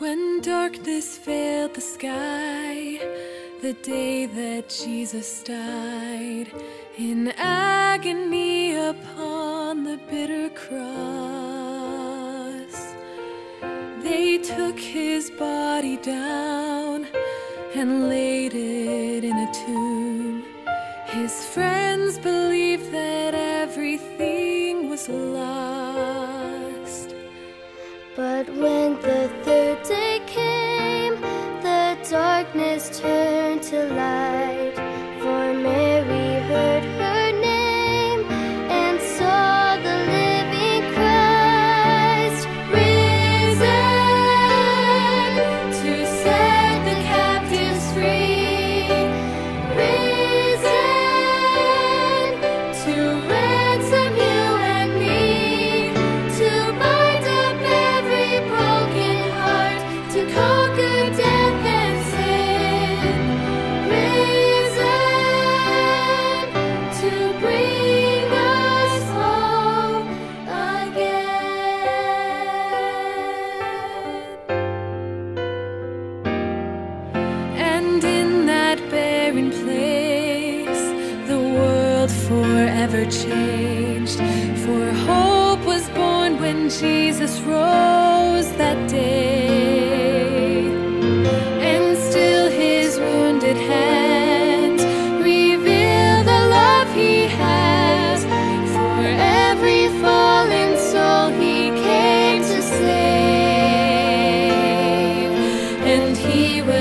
When darkness veiled the sky, the day that Jesus died, in agony upon the bitter cross, they took his body down and laid it in a tomb. His friends believed that everything was lost. But when the third day came, the darkness turned to light. For Mary heard her name and saw the living Christ risen to set the captives free, risen to ransom you and me, to bind up every broken heart, to conquer death and sin, risen to bring us home again. And in that barren place, the world forever changed. For hope was born when Jesus rose that day. And still his wounded hands reveal the love he has for every fallen soul he came to save. And he will